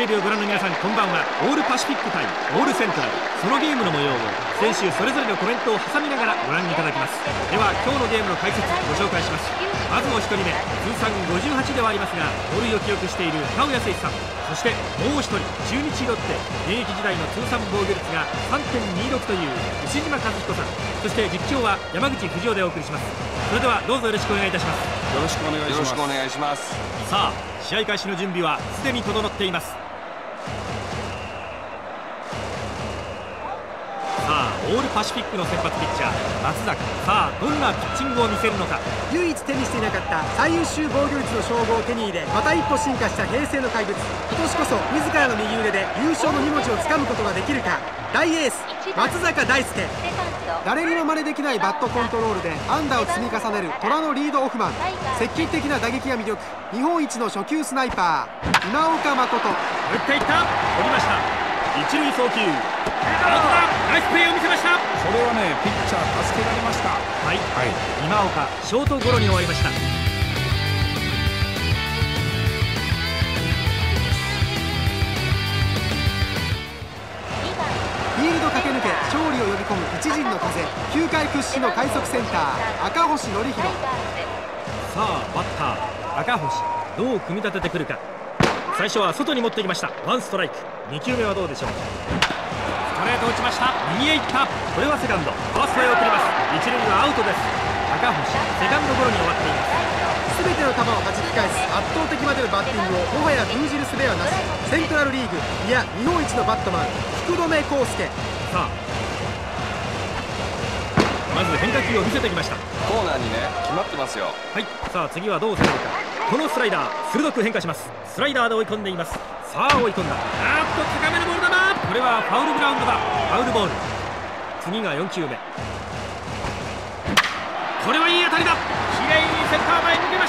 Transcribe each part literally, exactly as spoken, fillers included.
レビをご覧の皆さん、こんばんは。オールパシフィック対オールセントラル、そのゲームの模様を選手それぞれのコメントを挟みながらご覧いただきます。では今日のゲームの解説ご紹介します。まずお一人目、通算ごじゅうはちではありますが盗塁を記録している田尾康さん、そしてもう一人、中日ロッテ現役時代の通算防御率が さんてんにろく という牛島和彦さん、そして実況は山口藤夫でお送りします。それではどうぞよろしくお願いいたします。 よろしくお願いします。よろしくお願いします。 さあ試合開始の準備はすでに整っています。さあオールパシフィックの先発ピッチャー松坂、さあどんなピッチングを見せるのか。 唯一手にしていなかった最優秀防御率の称号を手に入れ、また一歩進化した平成の怪物。今年こそ自らの右腕で優勝の荷物をつかむことができるか。大エース松坂大輔、誰にも真似できないバットコントロールで安打を積み重ねる虎のリードオフマン。積極的な打撃が魅力、日本一の初球スナイパー今岡誠。 打っていった、取りました。一塁送球、アウトだ。ナイスプレーを見せました。 それはね、ピッチャー助けられました。はい、はい、今岡ショートゴロに終わりました。フィールド駆け抜け勝利を呼び込む一陣の風、球界屈指の快速センター赤星憲広。 さあバッター赤星、どう組み立ててくるか。最初は外に持ってきました。ワンストライク。に球目はどうでしょう。ストレート打ちました。右へ行った。これはセカンド、ファーストへ送ります。一塁はアウトです。赤星セカンドゴロに終わっています。 全ての球を弾き返す圧倒的までのバッティングをもはや封じる術はなし。セントラルリーグ、いや日本一のバットマン福留孝介。 さあまず変化球を見せてきました。 コーナーにね、決まってますよ。 はい、さあ次はどう攻めるか。このスライダー鋭く変化します。スライダーで追い込んでいます。さあ追い込んだ。あーっと高めのボール球、これはファウルグラウンドだ。ファウルボール。次がよん球目、これはいい当たりだ。きれいにセンター前に抜けました。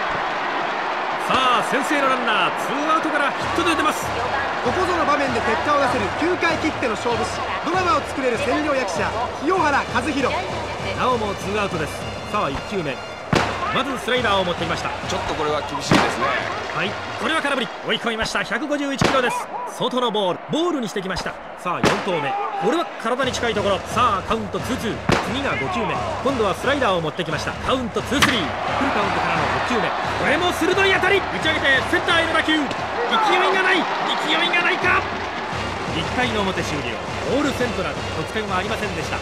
さあ先制のランナー、ツーアウトからヒットで出ます。 ここぞの場面で結果を出せる球界きっての勝負師、ドラマを作れる千両役者清原和博。 なおもツーアウトです。さあいち球目、まずスライダーを持っていました。 ちょっとこれは厳しいですね。 はい、これは空振り。追い込みました。ひゃくごじゅういちキロです。外のボール、ボールにしてきました。さあよん投目、これは体に近いところ。さあカウントツーツー。次がご球目、今度はスライダーを持ってきました。カウントツースリー。フルカウントからのろく球目、これも鋭い当たり。打ち上げてセンターへの打球。勢いがない、勢いがないか。いっかいの表終了。オールセントラル、得点はありませんでした。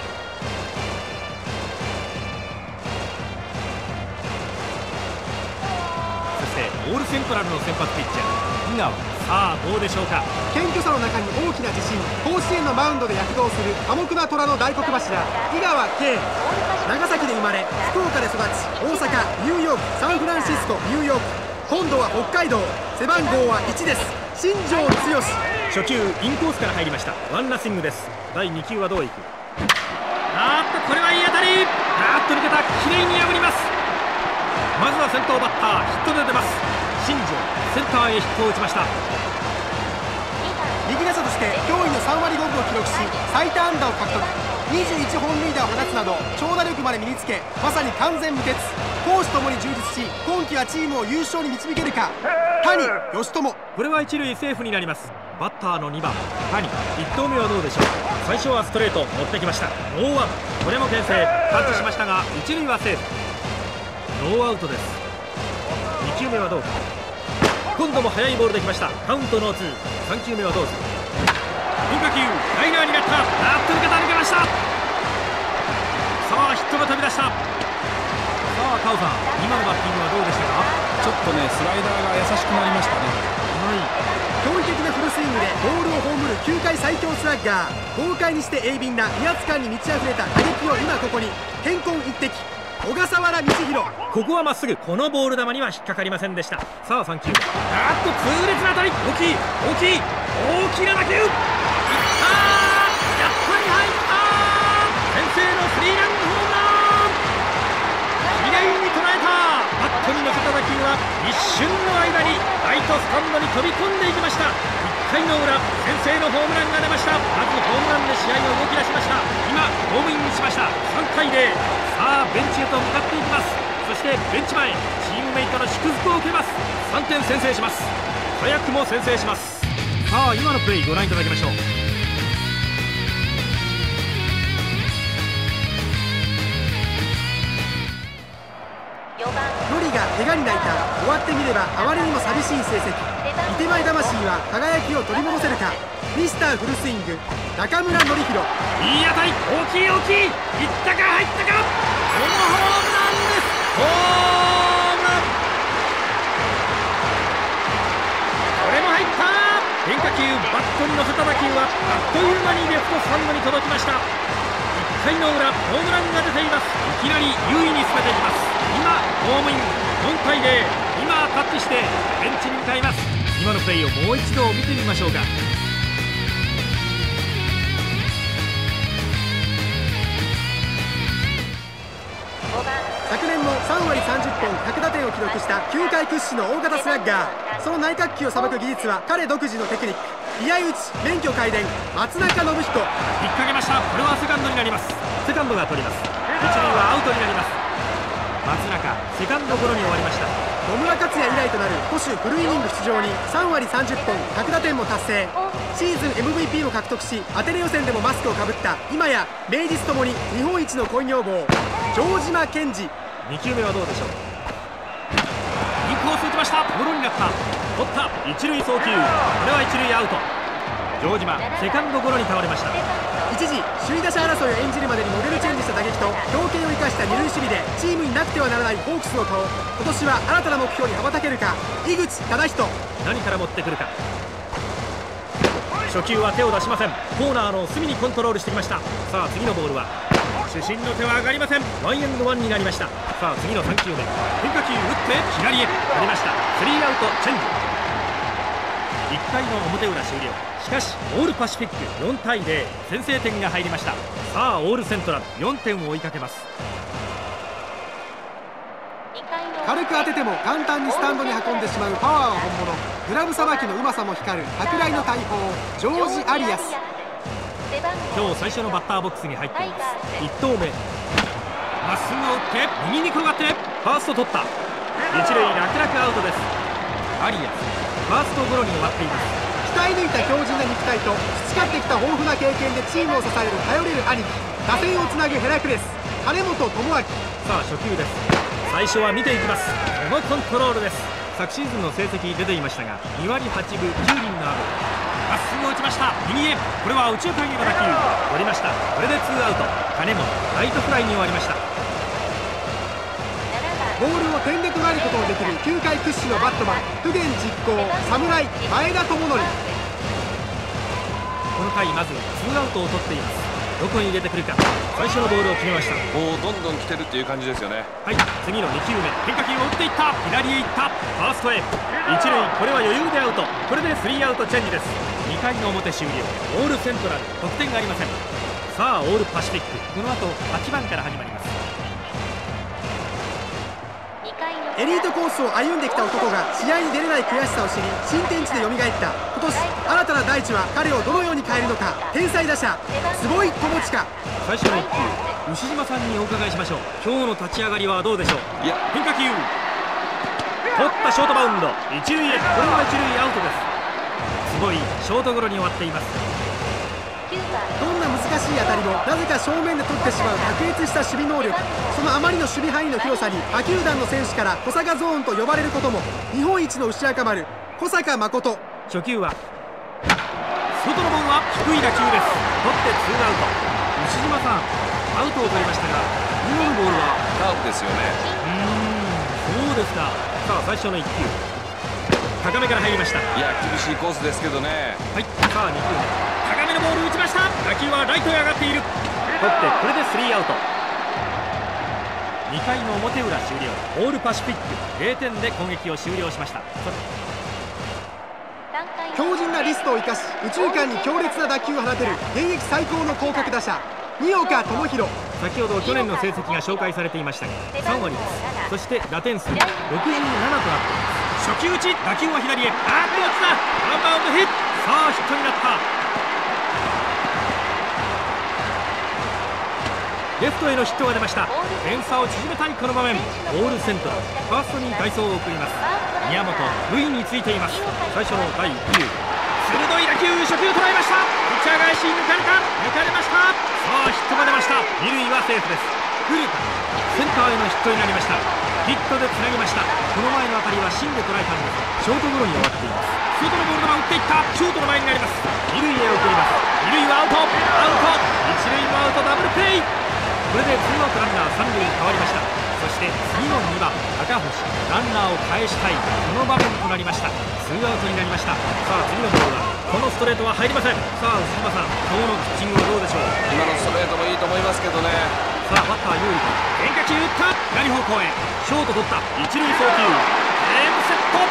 オールセントラルの先発ピッチャー井川、さあどうでしょうか。 謙虚さの中に大きな自信、甲子園のマウンドで躍動する寡黙な虎の大黒柱井川圭。長崎で生まれ福岡で育ち、大阪、ニューヨーク、サンフランシスコ、ニューヨーク、今度は北海道。背番号はいちです。新庄剛志。 初球インコースから入りました。ワンナッシングです。だいに球はどういく。あーっとこれはいい当たり。あーっと抜けた。きれいに破ります。まずは先頭バッターヒットで出ます。新庄センターへヒットを打ちました。 右打者として驚異のさん割ごぶを記録し、最多安打を獲得。にじゅういち本塁打を放つなど長打力まで身につけ、まさに完全無欠。攻守ともに充実し、今季はチームを優勝に導けるか。谷義友。 これは一塁セーフになります。バッターのにばん谷、いち投目はどうでしょう。最初はストレート持ってきました。ノーワン、これも牽制タッチしましたが一塁はセーフ。ノーアウトです。に球目はどうか。今度も速いボールできました。カウントノーツー。さん球目はどうする。変化球ライナーになった。あっと抜けた、抜けました。さあヒットが飛び出した。さあカウさん、今のバッティングはどうでしたか。 ちょっとね、スライダーが優しくなりましたね。 はい、 驚異的なフルスイングでボールを葬る球界最強スラッガー。豪快にして鋭敏な威圧感に満ち溢れた打撃を今ここに。健康一滴小笠原道弘。 ここはまっすぐ。このボール球には引っかかりませんでした。さあさん球目、あっと痛烈な当たり。大きい大きい大きな打球。いったー、やっぱり入った。先制のスリーランホームラン。きれいに捉えた。バットに乗せた打球は一瞬の間にライトスタンドに飛び込んでいきました。いっかいの裏、先制のホームランが出ました。まずホームランで試合が動き出しました。今ホームインしました。さんたいゼロ。さあベンチへと向かっていきます。そしてベンチ前、チームメイトの祝福を受けます。さんてん先制します。 早くも先制します。さあ今のプレーご覧いただきましょう。 ロリが怪我に泣いた。終わってみればあまりにも寂しい成績。伊手前魂は輝きを取り戻せるか。ミスターフルスイング中村紀弘。 いい当たり、大きい大きい、いったか入ったか。このホームランです。ホームラン、これも入った。変化球バットに乗せた打球はあっという間にレフトスタンドに届きました。いっかいの裏、ホームランが出ています。いきなり優位に進めていきます。今ホームイン、よんたいゼロ。今タッチしてベンチに向かいます。今のプレーをもう一度見てみましょうか。 昨年のさんわりさんじゅっぽんひゃくだてんを記録した球界屈指の大型スラッガー。その内角球をさばく技術は彼独自のテクニック。居合打ち免許皆伝松中信彦。 引っ掛けました。これはセカンドになります。セカンドが取ります。一塁はアウトになります。松中セカンドゴロに終わりました。 野村克也以来となる捕手フルイニング出場にさんわりさんじゅっぽんひゃくだてんも達成。シーズン エムブイピー を獲得しアテネ予選でもマスクをかぶった今や名実ともに日本一の恋女房城島健二。 にきゅうめはどうでしょう。インコース打ちました。ゴロになった。取った。一塁送球、これは一塁アウト。城島セカンドゴロに倒れました。 一時首位打者争いを演じるまでにモデルチェンジした打撃と強肩を生かした二塁守備でチームになくてはならないホークスの顔。今年は新たな目標に羽ばたけるか。井口忠人。 何から持ってくるか。初球は手を出しません。コーナーの隅にコントロールしてきました。さあ次のボールは主審の手は上がりません。ワンエンドワンになりました。さあ次のさんきゅうめ、変化球打って左へ取りました。スリーアウトチェンジ。いっかいの表裏終了。しかしオールパシフィックよんたいゼロ、先制点が入りました。さあオールセントラルよんてんを追いかけます。 軽く当てても簡単にスタンドに運んでしまうパワーは本物。グラブさばきのうまさも光る舶来の大砲ジョージ・アリアス。 今日最初のバッターボックスに入っています。いち投目まっすぐを打って右に転がってファースト取った。一塁楽々アウトです。アリアスファーストゴロに終わっています。 鍛え抜いた強靭な肉体と培ってきた豊富な経験でチームを支える頼れる兄貴。打線をつなぐヘラクレス金本智明。 さあ初球です。最初は見ていきます。このコントロールです。昨シーズンの成績出ていましたがにわりはちぶきゅうりんのアベ。まっすぐ打ちました。右へ、これは右中間への打球取りました。これでツーアウト。金本ライトフライに終わりました。 ボールを点で捉えることのできる球界屈指のバットマン不言実行侍前田智則。 この回まずツーアウトを取っています。どこに入れてくるか。最初のボールを決めました。 もうどんどん来てるっていう感じですよね。 はい、次のにきゅうめ、変化球を打っていった。左へ行った。ファーストへ一塁、これは余裕でアウト。これでスリーアウトチェンジです。にかいの表終了。オールセントラル得点がありません。さあオールパシフィック、この後はちばんから始まります。 エリートコースを歩んできた男が試合に出れない悔しさを知り新天地で蘇った。今年新たな大地は彼をどのように変えるのか。天才打者坪井智親。 最初のいっ球、牛島さんにお伺いしましょう。今日の立ち上がりはどうでしょう。 いや変化球取ったショートバウンド一塁へ、これは一塁アウトです。坪井ショートゴロに終わっています。 どんな難しい当たりもなぜか正面で取ってしまう卓越した守備能力。そのあまりの守備範囲の広さに他球団の選手から小坂ゾーンと呼ばれることも。日本一の牛赤丸小坂誠。 初球は外のボールは低い打球です。取ってツーアウト。牛島さんアウトを取りましたが今のボールはカーブですよね。 うーん、そうですか。さあ最初のいっ球高めから入りました。 いや厳しいコースですけどね。 はい、さあに球目高めのボール打ちました。打球はライトへ上がっている。取ってこれでスリーアウト。にかいの表裏終了。オールパシフィックゼロてんで攻撃を終了しました。 強靭なリストを生かし右中間に強烈な打球を放てる現役最高の広角打者新岡智弘。 先ほど去年の成績が紹介されていましたがさんわりです。そして打点数ろくじゅうななとなっています。初球打ち、打球は左へ。あーっと落ちた。ワンバウンドヒット。さあヒットになった。 レフトへのヒットが出ました。点差を縮めたいこの場面。オールセントラル、ファーストに代走を送ります。宮本、塁についています。最初の第いち塁、鋭い打球、初球捉えました。ピッチャー返し、抜かれた、抜かれました。さあヒットが出ました。二塁はセーフです。フルカセンターへのヒットになりました。ヒットでつなぎました。この前の当たりは芯で捉えたんですがショートゴロに終わっています。外のボール球を打っていった。ショートの前になります。二塁へ送ります。二塁はアウト、アウト、一塁もアウト、ダブルプレー。これでツーアウトランナー三塁に変わりました。そして次のにばん赤星、ランナーを返したいこの場面となりました。ツーアウトになりました。さあ次のボールはこのストレートは入りません。さあ内島さん、今日のピッチングはどうでしょう。 今のストレートもいいと思いますけどね。 さあバッター有利か、変化球打った、左方向へ、ショート取った、一塁送球、ゲームセット。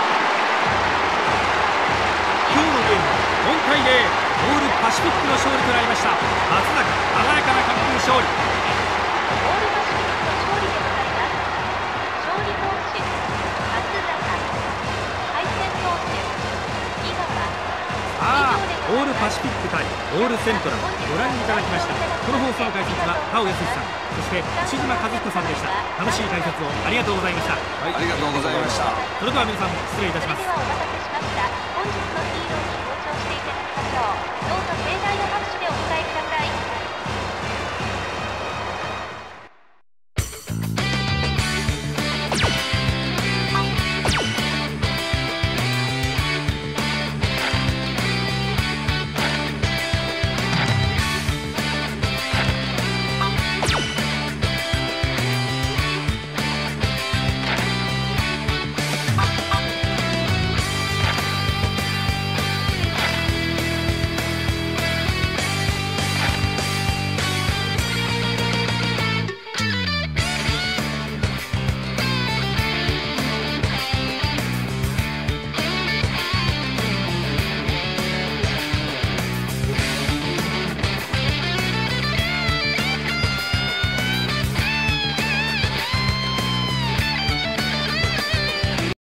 今日のゲームはよんたいゼロ、オールパシフィックの勝利となりました。松坂、鮮やかな完封勝利。 オールパシフィックの勝利でございます。勝利投手松坂、敗戦投手井川。 さあオールパシフィック対オールセントラル、ご覧いただきました。この放送の解説は田尾康さん、そして牛島和彦さんでした。楽しい解説をありがとうございました。 はい、ありがとうございました。 それでは皆さん失礼いたします。 それではお待たせしました。本日のヒーローに登場していただきましょう。どうぞ盛大な拍手